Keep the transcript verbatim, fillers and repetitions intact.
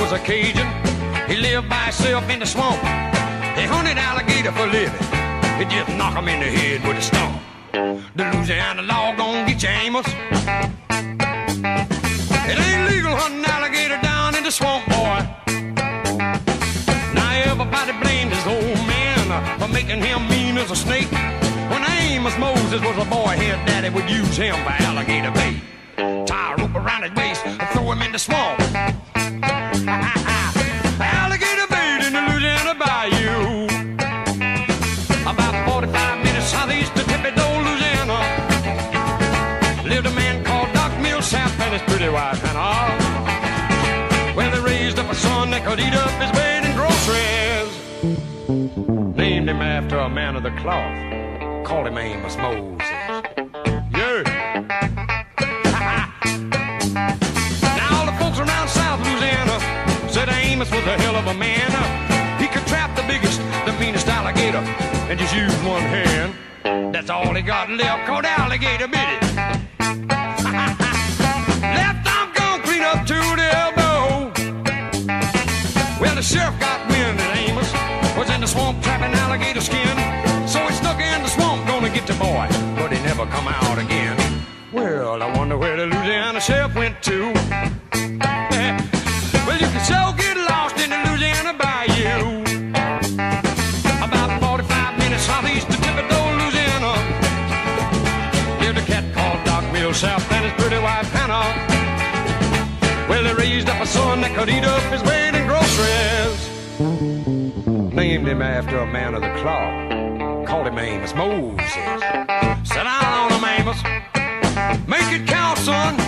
was a Cajun. He lived by himself in the swamp. He hunted alligator for a living. He just knock him in the head with a stump. The Louisiana law gon' get you, Amos. It ain't legal hunting alligator down in the swamp, boy. Now everybody blamed his old man for making him mean as a snake. When Amos Moses was a boy, his daddy would use him for alligator bait. Tie a rope around his waist and throw him in the swamp. Alligator bait in the Louisiana bayou. About forty-five minutes southeast of Thibodaux, Louisiana, lived a man called Doc Millsap and his pretty wife Hannah. Well, they raised up a son that could eat up his bait and groceries. Named him after a man of the cloth. Called him Amos Moses. Yeah. Now all the folks around South Louisiana said Amos was a hell of a man. He could trap the biggest, the meanest alligator and just use one hand. That's all he got left, called alligator bit it. Left arm gone clean up to the elbow. Well, the sheriff got wind that Amos was in the swamp trapping alligator skin. So he snuck in the swamp, gonna get the boy, but he never come out again. Well, I wonder where the Louisiana sheriff went to. Well, you can so get lost in the Louisiana bayou. About forty-five minutes southeast of Thibodaux, Louisiana, lived a cat called Doc Millsap and his pretty wife Hannah. Well, they raised up a son that could eat up his weight in groceries. Named him after a man of the cloth. Called him Amos Moses. Sit down on him, Amos. Make it count, son.